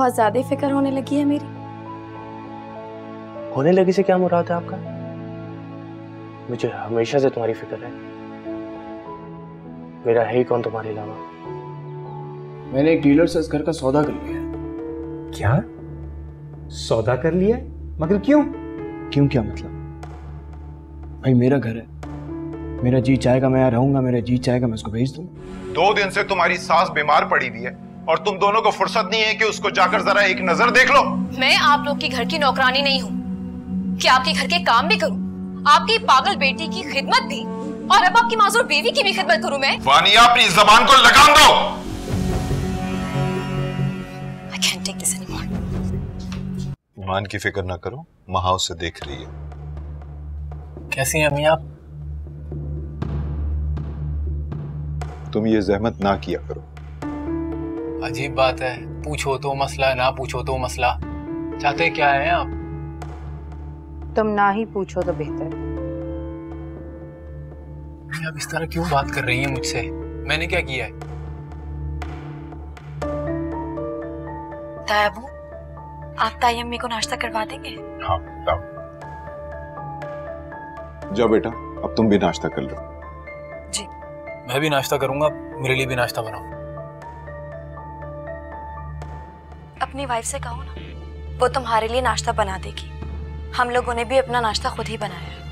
बहुत ज्यादा फिक्र होने लगी है मेरी। होने लगी से क्या मुराद है आपका? मुझे हमेशा से तुम्हारी फिक्र है। मेरा है ही कौन तुम्हारे अलावा। मैंने एक डीलर से इस घर का सौदा कर लिया। क्या सौदा कर लिया? मगर क्यों? क्यों क्या मतलब? भाई मेरा घर है, मेरा जी चाहेगा मैं यहाँ रहूंगा, मेरा जी चाहेगा मैं उसको भेज दूँ। 2 दिन से तुम्हारी सास बीमार पड़ी हुई है और तुम दोनों को फुर्सत नहीं है कि उसको जाकर जरा एक नजर देख लो। मैं आप लोग की घर की नौकरानी नहीं हूँ कि आपके घर के काम भी करूँ, आपकी पागल बेटी की खिदमत भी, और अब आपकी मासूर बीवी की भी खिदमत करूँ मैं? वानिया अपनी जबान को लगाम दो। I can't take this anymore. ईमान की फिक्र ना करो, महा उसे देख रही है। कैसी हैं अम्मी आप? तुम ये जहमत ना किया करो। अजीब बात है, पूछो तो मसला, ना पूछो तो मसला। चाहते क्या हैं आप? तुम ना ही पूछो तो बेहतर। आप इस तरह क्यों बात कर रही हैं मुझसे? मैंने क्या किया है? तायाबू, आप ताई अम्मी को नाश्ता करवा देंगे? हाँ जाओ। जाओ बेटा, अब तुम भी नाश्ता कर लो। जी। मैं भी नाश्ता करूंगा, मेरे लिए भी नाश्ता बनाओ। अपनी वाइफ से कहो ना, वो तुम्हारे लिए नाश्ता बना देगी। हम लोगों ने भी अपना नाश्ता खुद ही बनाया है।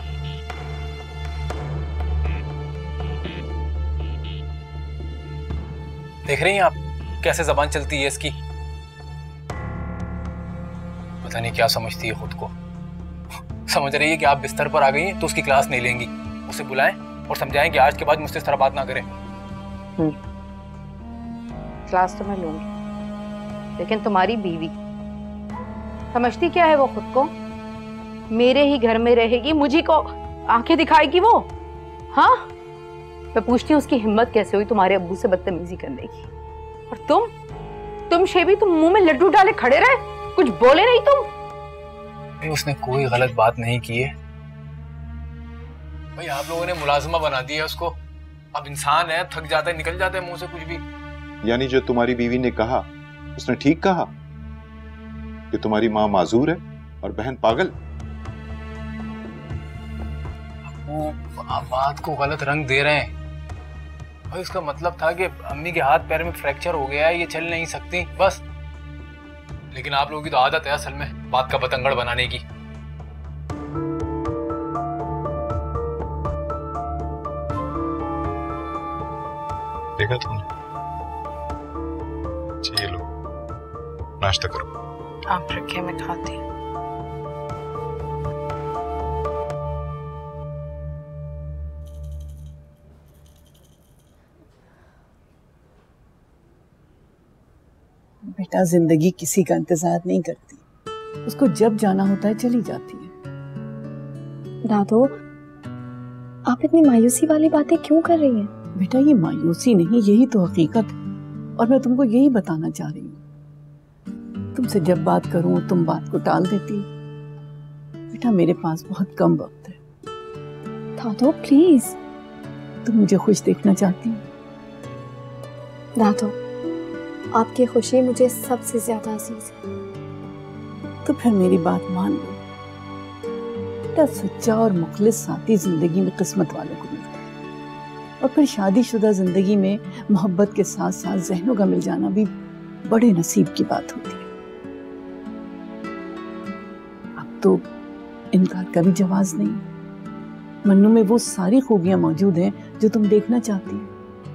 देख रही हैं आप कैसे जबान चलती है इसकी? पता नहीं क्या समझती है खुद को। समझ रही है कि आप बिस्तर पर आ गई हैं तो उसकी क्लास नहीं लेंगी। उसे बुलाएं और समझाएं कि आज के बाद मुझसे इस तरह बात ना करें। क्लास तो मैं लूंगी, लेकिन तुम्हारी बीवी समझती क्या है वो खुद को? मेरे ही घर में रहेगी, मुझी को आंखें दिखाएगी वो। हाँ, मैं पूछती हूँ उसकी हिम्मत कैसे हुई तुम्हारे अब्बू से बदतमीजी करने की। और तुम शेबी, तुम मुंह में लड्डू डाले खड़े रहे, कुछ बोले नहीं तुम? उसने कोई गलत बात नहीं की है भाई, आप लोगों ने मुलाजिमा बना दिया उसको। अब इंसान है, थक जाता है, निकल जाता है मुंह से कुछ भी। यानी जो तुम्हारी बीवी ने कहा उसने ठीक कहा कि तुम्हारी माँ माजूर है और बहन पागल। वो आप बात को गलत रंग दे रहे हैं भाई। उसका मतलब था कि अम्मी के हाथ पैर में फ्रैक्चर हो गया है, ये चल नहीं सकती बस। लेकिन आप लोगों की तो आदत है असल में बात का बतंगड़ बनाने की। देखा तुमने? ये लो नाश्ता करो। आप रखे, मैं खाती हूँ। बेटा, जिंदगी किसी का इंतजार नहीं करती, उसको जब जाना होता है चली जाती है। दादू, आप इतनी मायूसी वाली बातें क्यों कर रही हैं? बेटा, ये मायूसी नहीं, यही तो हकीकत है और मैं तुमको यही बताना चाह रही हूँ। तुमसे जब बात करूं तुम बात को टाल देती हो। बेटा, मेरे पास बहुत कम वक्त है। दादू प्लीज। तुम मुझे खुश देखना चाहती हो? दादू, आपकी खुशी मुझे सबसे ज्यादा अजीज है। तो फिर मेरी बात मान लो। बेटा, सच्चा और मुखलिस साथी जिंदगी में किस्मत वालों को मिलता है, और फिर शादीशुदा जिंदगी में मोहब्बत के साथ साथ ज़हनों का मिल जाना भी बड़े नसीब की बात होती है। अब तो इनकार का भी जवाब नहीं। मन्नू में वो सारी खूबियां मौजूद हैं जो तुम देखना चाहती हो।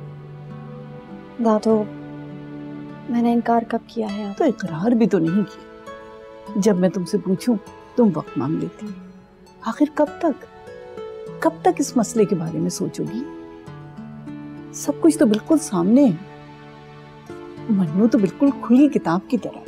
दादू, मैंने इनकार कब किया है? तो इकरार भी तो नहीं किया। जब मैं तुमसे पूछूं तुम वक्त मांग लेती हो। आखिर कब तक इस मसले के बारे में सोचोगी? सब कुछ तो बिल्कुल सामने है। मन्नू तो बिल्कुल खुली किताब की तरह।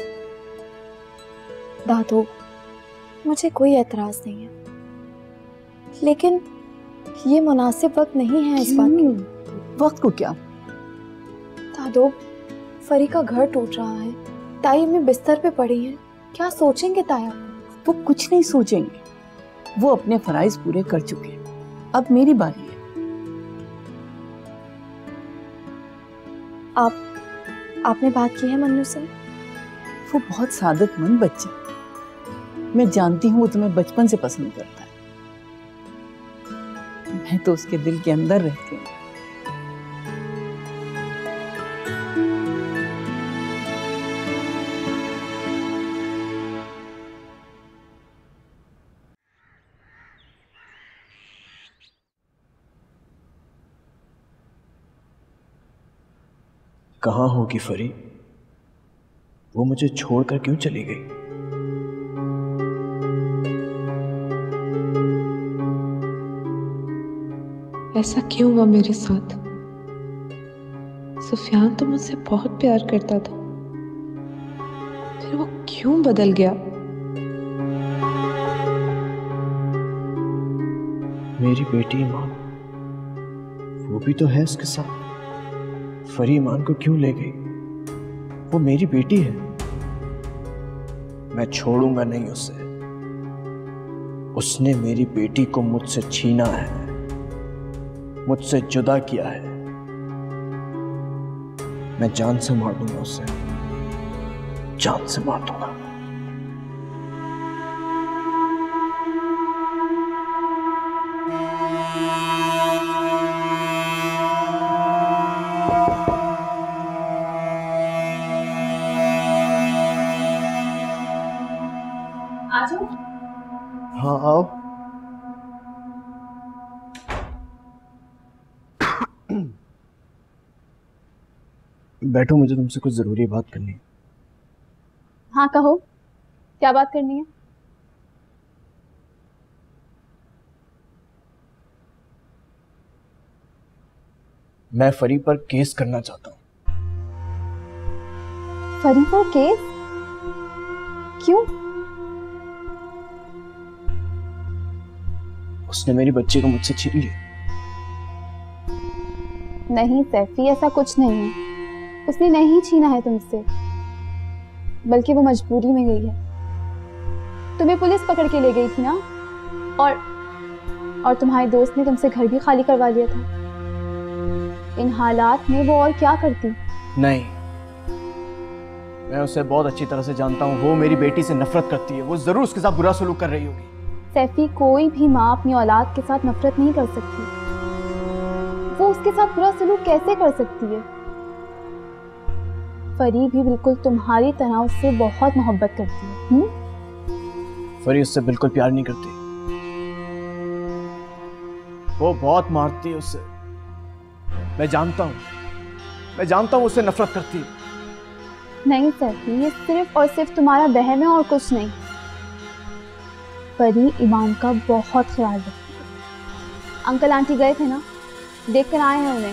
दादू, मुझे कोई एतराज नहीं है, लेकिन ये मुनासिब वक्त नहीं है इस बात के। वक्त को क्या? दादू, फरी का घर टूट रहा है, ताई अम्मी बिस्तर पे पड़ी हैं, क्या सोचेंगे ताया? वो कुछ नहीं सोचेंगे, वो अपने फराइज पूरे कर चुके हैं। अब मेरी बारी है। आपने बात की है मन्नू से? वो बहुत सादतमंद बच्चा है। मैं जानती हूँ वो तुम्हें बचपन से पसंद करता है। मैं तो उसके दिल के अंदर रहती हूँ। कहाँ होगी फरी? वो मुझे छोड़कर क्यों चली गई? ऐसा क्यों हुआ मेरे साथ? सुफियान तो मुझसे बहुत प्यार करता था, फिर वो क्यों बदल गया? मेरी बेटी ईमान, वो भी तो है इसके साथ। फरी ईमान को क्यों ले गई? वो मेरी बेटी है। मैं छोड़ूंगा नहीं उसे। उसने मेरी बेटी को मुझसे छीना है, मुझसे जुदा किया है। मैं जान से मार दूंगा उसे, जान से मार दूंगा। हाँ आओ। बैठो, मुझे तुमसे कुछ जरूरी बात करनी है। हाँ कहो, क्या बात करनी है? मैं फरी पर केस करना चाहता हूँ। फरी पर केस? क्यों? उसने मेरी बच्ची को मुझसे छीन लिया। नहीं सैफी, ऐसा कुछ नहीं है। उसने नहीं छीना है तुमसे, बल्कि वो मजबूरी में गई है। तुम्हें पुलिस पकड़ के ले गई थी ना, और तुम्हारे दोस्त ने तुमसे घर भी खाली करवा लिया था। इन हालात में वो और क्या करती? नहीं, मैं उसे बहुत अच्छी तरह से जानता हूँ। वो मेरी बेटी से नफरत करती है। वो जरूर उसके साथ बुरा सलूक कर रही होगी। सैफी, कोई भी माँ अपनी औलाद के साथ नफरत नहीं कर सकती। वो उसके साथ बुरा सलूक कैसे कर सकती है? फरी भी बिल्कुल तुम्हारी तरह उससे बहुत मोहब्बत करती है। फरी उससे बिल्कुल प्यार नहीं करती। वो बहुत मारती है उससे। मैं जानता हूँ उससे नफरत करती है। नहीं सैफी, ये सिर्फ और सिर्फ तुम्हारा वहम है और कुछ नहीं। फरी ईमान का बहुत ख्याल रखती है। अंकल आंटी गए थे ना, देख कर आए हैं उन्हें।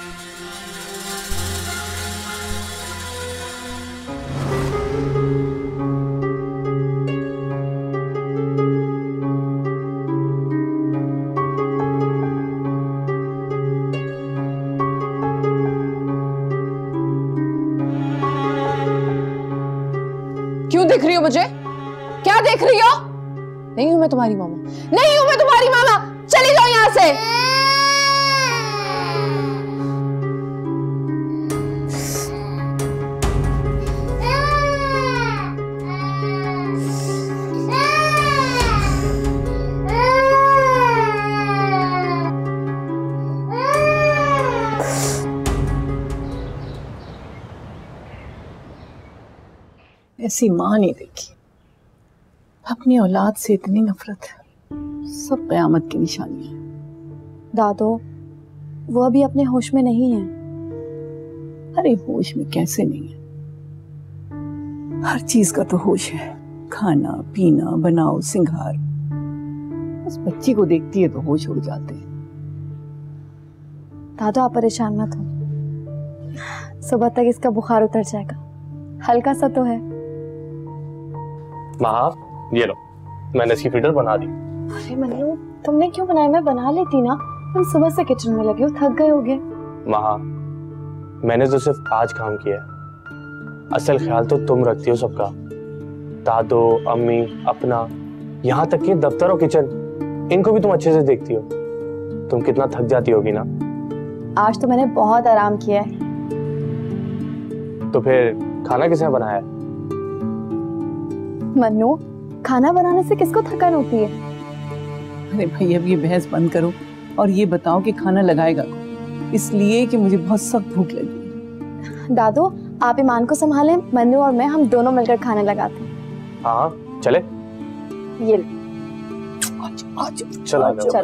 क्यों देख रही हो मुझे? क्या देख रही हो? नहीं हूं मैं तुम्हारी मामा, नहीं हूं मैं तुम्हारी मामा। चली जाओ यहां से। ऐसी माँ नहीं देखी। अपनी औलाद से इतनी नफरत है, सब कयामत की निशानी है। दादो, वो अभी अपने होश में नहीं है। अरे होश में कैसे नहीं है? हर चीज का तो होश है। खाना पीना, बनाओ सिंगार। उस बच्ची को देखती है तो होश उड़ जाते हैं। दादो, आप परेशान मत हो। सुबह तक इसका बुखार उतर जाएगा। हल्का सा तो है। माँ, ये लो, मैंने इसकी फिल्टर बना दी। अरे मन्नू, तुमने क्यों बनाया? मैं बना लेती ना। तुम सुबह से किचन में लगे हो, थक गए होगे। माँ, मैंने तो सिर्फ आज काम किया है। असल ख्याल तो तुम रखती हो सबका। दादो, अम्मी, अपना, यहाँ तक कि दफ्तर और किचन, इनको भी तुम अच्छे से देखती हो। तुम कितना थक जाती होगी ना। आज तो मैंने बहुत आराम किया है। तो फिर खाना किसने बनाया है? मन्नू, खाना बनाने से किसको थकान होती है? अरे भाई अब ये बहस बंद करो और ये बताओ कि खाना लगाएगा कौन? इसलिए कि मुझे बहुत सख्त भूख लगी है। दादू, आप ईमान को संभालें, मन्नू और मैं हम दोनों मिलकर खाना लगाते हैं। हाँ चले। ये चल आजा।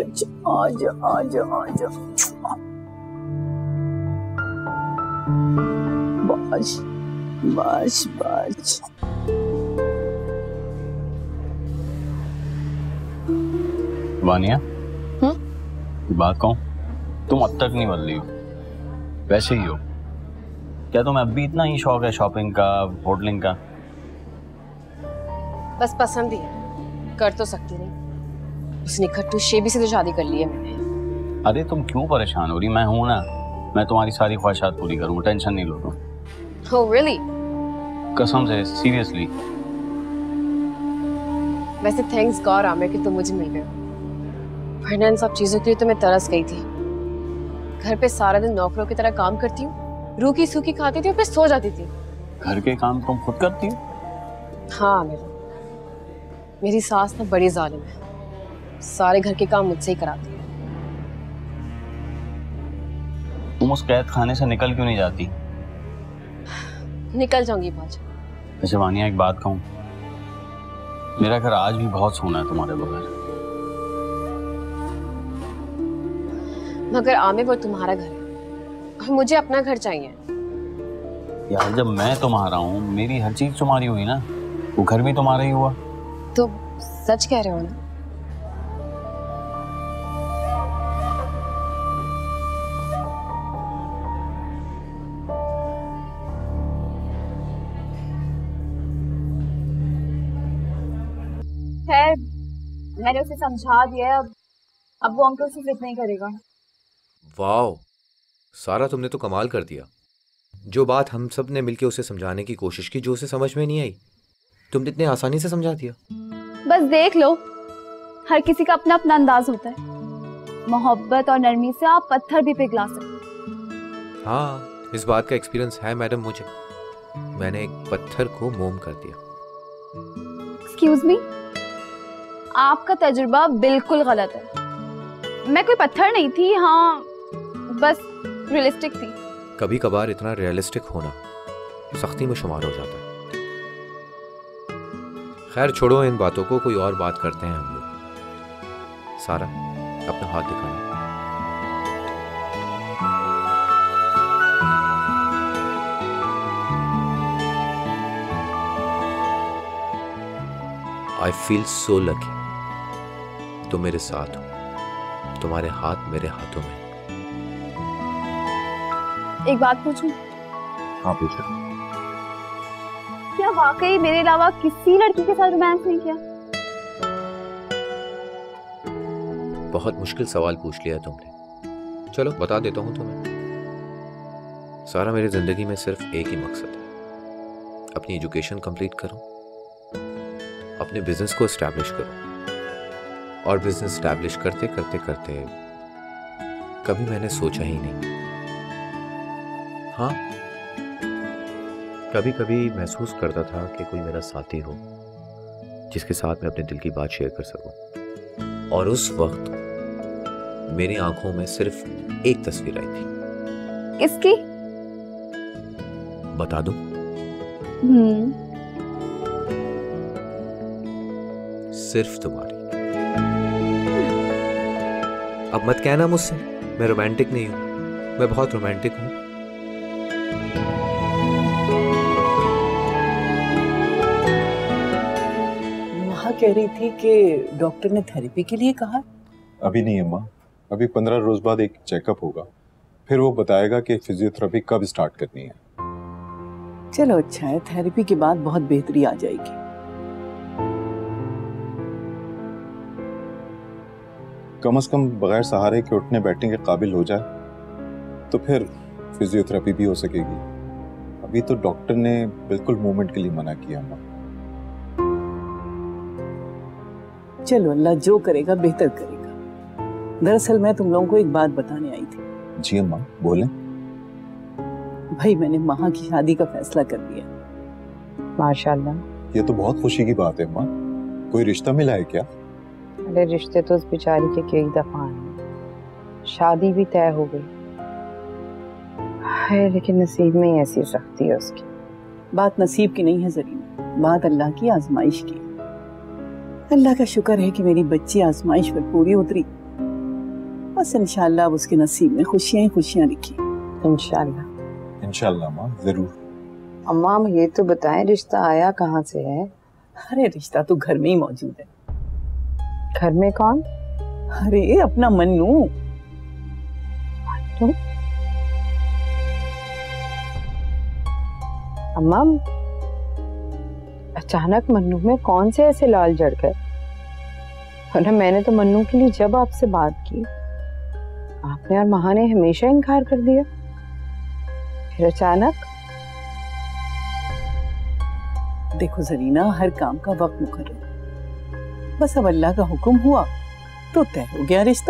बस बस बस। वानिया, बात कहूं, तुम अब तक नहीं बदली हो, वैसे ही हो। क्या तुम्हें अब भी इतना ही शौक है शॉपिंग का, होटलिंग का? बस पसंद ही है, कर तो सकती नहीं। उस निखट्टू शेबी से तो शादी कर ली है मैंने। अरे तुम क्यों परेशान हो रही? मैं हूं ना, मैं तुम्हारी सारी ख्वाहिशात पूरी करूंगा, टेंशन नहीं लो तुम। Oh really? कसम से, सीरियसली। वैसे थैंक्स गॉड आमिर कि तुम मुझे मिल गए, वरना इन सब चीजों के लिए तो मैं तरस गई थी। घर पे सारा दिन नौकरों की तरह काम करती हूँ, रूखी सूखी खाती थी और फिर सो जाती थी। घर के काम तुम खुद करती हो? हाँ आमिर, मेरी सास ना बड़ी जालिम है, सारे घर के काम मुझसे ही कराती है। तुम उस कैद खाने से निकल क्यों नहीं जाती? निकल जाऊंगी बाज। अच्छा वानिया, एक बात कहूँ, मेरा घर आज भी बहुत सोना है तुम्हारे बगैर। मगर आमिर वो तुम्हारा घर है और मुझे अपना घर चाहिए। यार जब मैं तुम्हारा हूँ, मेरी हर चीज तुम्हारी हुई ना, वो घर भी तुम्हारा ही हुआ। तो सच कह रहे हो ना? खैर, मैंने उसे समझा दिया, अब वो अंकल से जिद नहीं करेगा। वाह सारा, तुमने तो कमाल कर दिया। जो बात हम सब ने मिलके उसे समझाने की कोशिश की, जो उसे समझ में नहीं आई, तुमने इतने आसानी से समझा दिया। बस देख लो, हर किसी का अपना अपना अंदाज होता है। मोहब्बत और नरमी से आप पत्थर भी पिघला सकते। हाँ, इस बात का एक्सपीरियंस है मैडम मुझे। मैंने एक पत्थर को मोम कर दिया। एक्सक्यूज मी, आपका तजुर्बा बिल्कुल गलत है। मैं कोई पत्थर नहीं थी, हाँ बस रियलिस्टिक थी। कभी कभार इतना रियलिस्टिक होना सख्ती में शुमार हो जाता है। खैर छोड़ो इन बातों को, कोई और बात करते हैं हम लोग। सारा, अपना हाथ दिखाना। आई फील सो लकी, तुम मेरे साथ हो, तुम्हारे हाथ मेरे हाथों में। एक बात पूछूं? हाँ पूछो। क्या वाकई मेरे अलावा किसी लड़की के साथ रोमांस नहीं किया? बहुत मुश्किल सवाल पूछ लिया तुमने। चलो बता देता हूं तुम्हें। सारा, मेरी जिंदगी में सिर्फ एक ही मकसद है, अपनी एजुकेशन कंप्लीट करो, अपने बिजनेस को एस्टैब्लिश करो। और बिजनेस एस्टैब्लिश करते करते करते कभी मैंने सोचा ही नहीं। हाँ, कभी कभी महसूस करता था कि कोई मेरा साथी हो जिसके साथ मैं अपने दिल की बात शेयर कर सकूं। और उस वक्त मेरी आंखों में सिर्फ एक तस्वीर आई थी। किसकी? बता दूं? सिर्फ तुम्हारी। अब मत कहना मुझसे मैं रोमांटिक नहीं हूं, मैं बहुत रोमांटिक हूं। माँ कह रही थी कि डॉक्टर ने थेरेपी के लिए कहा। अभी नहीं अम्मा, अभी 15 रोज बाद एक चेकअप होगा, फिर वो बताएगा कि फिजियोथेरेपी कब स्टार्ट करनी है। चलो अच्छा है, थेरेपी के बाद बहुत बेहतरी आ जाएगी। कम से कम बगैर सहारे के उठने बैठने के काबिल हो जाए तो फिर फिजियोथेरेपी भी हो सकेगी। अभी तो डॉक्टर ने बिल्कुल मूवमेंट के लिए मना किया अम्मा। चलो अल्लाह जो करेगा बेहतर करेगा। दरअसल मैं तुम लोगों को एक बात बताने आई थी। जी अम्मा बोलें। भाई मैंने महा की शादी का फैसला कर लिया। माशाल्लाह, ये तो बहुत खुशी की बात है माँ। कोई रिश्ता मिला है क्या? अरे रिश्ते तो उस बेचारी के कई दफा हैं, शादी भी तय हो गई है, लेकिन नसीब में ही ऐसी सख्ती है उसकी। बात नसीब की नहीं है जरीना, बात अल्लाह की आजमाइश की। अल्लाह का शुक्र है कि मेरी बच्ची आजमाइश पर पूरी उतरी। बस इंशाल्लाह अब उसके नसीब में खुशियां ही खुशियां लिखी। इंशाल्लाह। इंशाल्लाह माँ, जरूर। अम्मा हम ये तो बताएं, रिश्ता आया कहाँ से है? अरे रिश्ता तो घर में ही मौजूद है। घर में कौन? अरे अपना मन्नू। तुम अम्मा, अचानक मन्नू में कौन से ऐसे लाल जड़ गए? वरना मैंने तो मन्नू के लिए जब आपसे बात की, आपने और महा ने हमेशा इनकार कर दिया, फिर अचानक। देखो जरीना, हर काम का वक्त मुकर्रर, बस अब अल्लाह का हुक्म हुआ तो तय हो गया रिश्ता।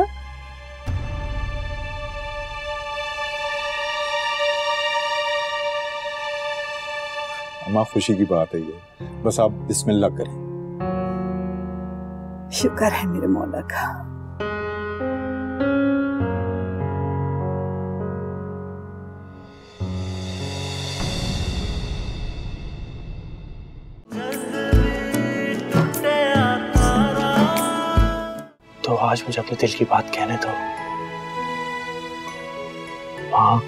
अम्मा खुशी की बात है ये, बस आप बिस्मिल्लाह करें। शुक्र है मेरे मौला का। तो आज मुझे अपने दिल की बात कहने दो माँ।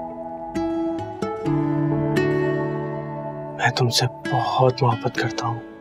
मैं तुमसे बहुत मोहब्बत करता हूँ।